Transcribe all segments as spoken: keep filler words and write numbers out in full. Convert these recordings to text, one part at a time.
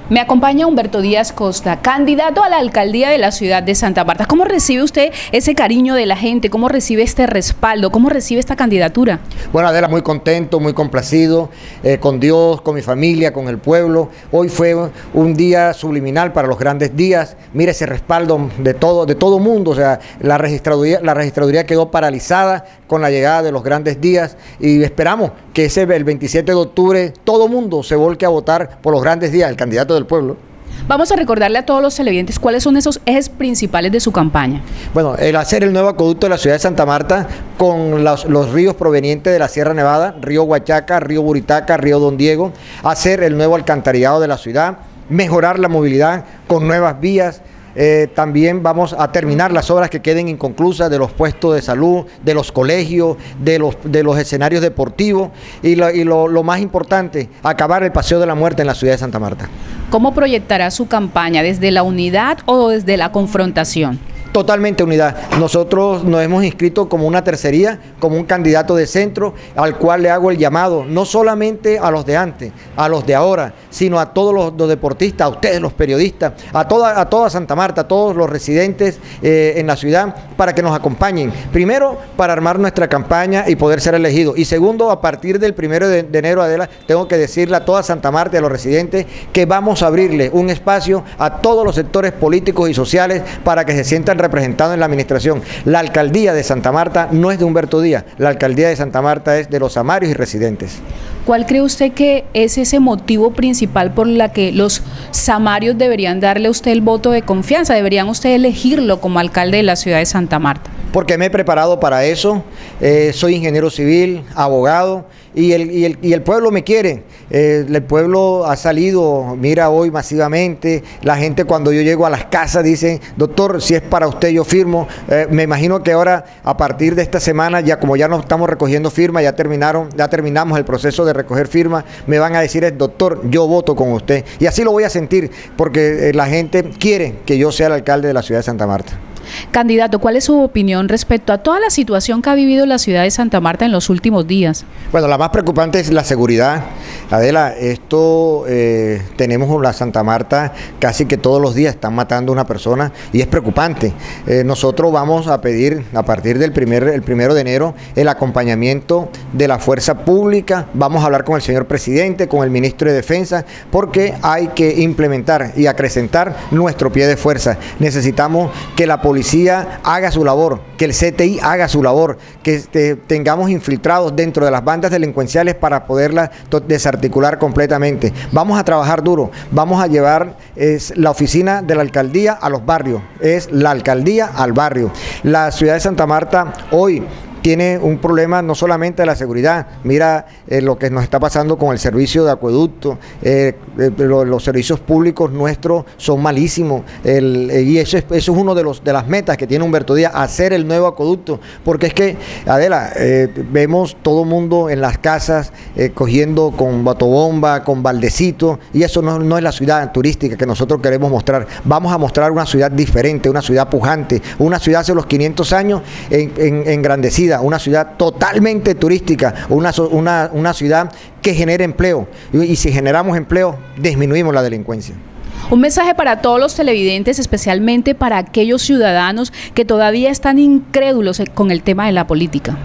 Me acompaña Humberto Díaz Costa, candidato a la alcaldía de la ciudad de Santa Marta. ¿Cómo recibe usted ese cariño de la gente? ¿Cómo recibe este respaldo? ¿Cómo recibe esta candidatura? Bueno, Adela, muy contento, muy complacido, eh, con Dios, con mi familia, con el pueblo. Hoy fue un día subliminal para los grandes días. Mire ese respaldo de todo, de todo mundo. O sea, la registraduría, la registraduría quedó paralizada con la llegada de los grandes días y esperamos que ese el veintisiete de octubre todo mundo se volque a votar por los grandes días, el candidato del pueblo. Vamos a recordarle a todos los televidentes cuáles son esos ejes principales de su campaña. Bueno, el hacer el nuevo acueducto de la ciudad de Santa Marta con los, los ríos provenientes de la Sierra Nevada, río Huachaca, río Buritaca, río Don Diego, hacer el nuevo alcantarillado de la ciudad, mejorar la movilidad con nuevas vías. Eh, también vamos a terminar las obras que queden inconclusas de los puestos de salud, de los colegios, de los, de los escenarios deportivos y, lo, y lo, lo más importante, acabar el paseo de la muerte en la ciudad de Santa Marta. ¿Cómo proyectará su campaña? ¿Desde la unidad o desde la confrontación? Totalmente unidad. Nosotros nos hemos inscrito como una tercería, como un candidato de centro, al cual le hago el llamado, no solamente a los de antes, a los de ahora, sino a todos los, los deportistas, a ustedes los periodistas, a toda, a toda Santa Marta, a todos los residentes eh, en la ciudad, para que nos acompañen. Primero, para armar nuestra campaña y poder ser elegidos. Y segundo, a partir del primero de, de enero, Adela, tengo que decirle a toda Santa Marta y a los residentes que vamos a abrirle un espacio a todos los sectores políticos y sociales para que se sientan representado en la administración. La alcaldía de Santa Marta no es de Humberto Díaz, la alcaldía de Santa Marta es de los samarios y residentes. ¿Cuál cree usted que es ese motivo principal por la que los samarios deberían darle a usted el voto de confianza? ¿Deberían usted elegirlo como alcalde de la ciudad de Santa Marta? Porque me he preparado para eso, eh, soy ingeniero civil, abogado, y el, y el, y el pueblo me quiere. Eh, el pueblo ha salido, mira hoy masivamente, la gente cuando yo llego a las casas dicen, doctor, si es para usted yo firmo. Eh, me imagino que ahora, a partir de esta semana, ya como ya no estamos recogiendo firmas, ya terminaron, ya terminamos el proceso de recoger firmas, me van a decir, doctor, yo voto con usted. Y así lo voy a sentir, porque eh, la gente quiere que yo sea el alcalde de la ciudad de Santa Marta. Candidato, ¿cuál es su opinión respecto a toda la situación que ha vivido la ciudad de Santa Marta en los últimos días? Bueno, la más preocupante es la seguridad. Adela, esto eh, tenemos la Santa Marta casi que todos los días están matando a una persona y es preocupante. Eh, nosotros vamos a pedir a partir del primer, el primero de enero el acompañamiento de la fuerza pública. Vamos a hablar con el señor presidente, con el ministro de Defensa, porque hay que implementar y acrecentar nuestro pie de fuerza. Necesitamos que la policía policía haga su labor, que el C T I haga su labor, que este, tengamos infiltrados dentro de las bandas delincuenciales para poderlas desarticular completamente. Vamos a trabajar duro, vamos a llevar es, la oficina de la alcaldía a los barrios, es la alcaldía al barrio. La ciudad de Santa Marta hoy tiene un problema no solamente de la seguridad, mira eh, lo que nos está pasando con el servicio de acueducto, eh, eh, lo, los servicios públicos nuestros son malísimos, el, eh, y eso es, eso es uno de, los, de las metas que tiene Humberto Díaz, hacer el nuevo acueducto, porque es que, Adela, eh, vemos todo el mundo en las casas eh, cogiendo con batobomba, con baldecito, y eso no, no es la ciudad turística que nosotros queremos mostrar. Vamos a mostrar una ciudad diferente, una ciudad pujante, una ciudad hace los quinientos años en, en, engrandecida, una ciudad totalmente turística, una, una, una ciudad que genere empleo, y, y si generamos empleo, disminuimos la delincuencia. Un mensaje para todos los televidentes, especialmente para aquellos ciudadanos que todavía están incrédulos con el tema de la política.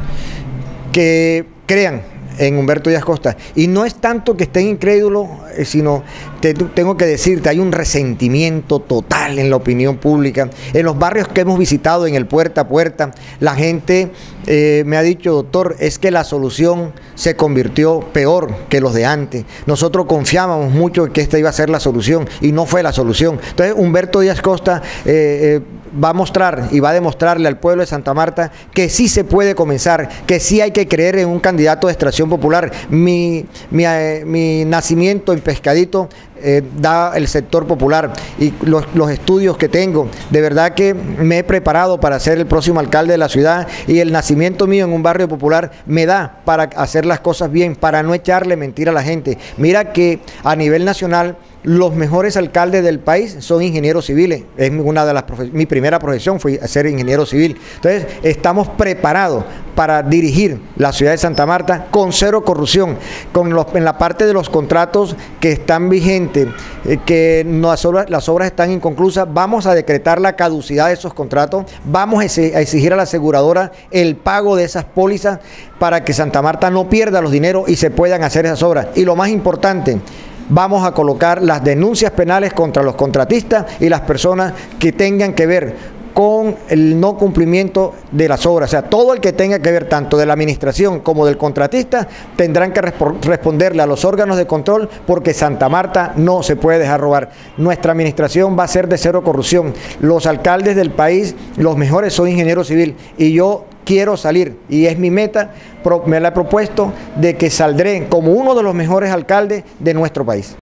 Que crean en Humberto Díaz Costa, y no es tanto que estén incrédulos, eh, sino te, tengo que decirte, hay un resentimiento total en la opinión pública, en los barrios que hemos visitado, en el puerta a puerta, la gente eh, me ha dicho, doctor, es que la solución se convirtió peor que los de antes, nosotros confiábamos mucho en que esta iba a ser la solución, y no fue la solución. Entonces Humberto Díaz Costa eh, eh, va a mostrar y va a demostrarle al pueblo de Santa Marta que sí se puede comenzar, que sí hay que creer en un candidato de extracción popular. Mi, mi, eh, mi nacimiento en Pescadito eh, da el sector popular, y los, los estudios que tengo, de verdad que me he preparado para ser el próximo alcalde de la ciudad, y el nacimiento mío en un barrio popular me da para hacer las cosas bien, para no echarle mentira a la gente. Mira que a nivel nacional los mejores alcaldes del país son ingenieros civiles. Es una de las mi primera profesión fue ser ingeniero civil. Entonces, estamos preparados para dirigir la ciudad de Santa Marta con cero corrupción, con los, en la parte de los contratos que están vigentes, eh, que no, las, obras, las obras están inconclusas, vamos a decretar la caducidad de esos contratos, vamos a exigir a la aseguradora el pago de esas pólizas para que Santa Marta no pierda los dineros y se puedan hacer esas obras. Y lo más importante, vamos a colocar las denuncias penales contra los contratistas y las personas que tengan que ver con el no cumplimiento de las obras. O sea, todo el que tenga que ver tanto de la administración como del contratista tendrán que resp- responderle a los órganos de control, porque Santa Marta no se puede dejar robar. Nuestra administración va a ser de cero corrupción. Los alcaldes del país, los mejores son ingenieros civiles, y yo quiero salir, y es mi meta, me la he propuesto, de que saldré como uno de los mejores alcaldes de nuestro país.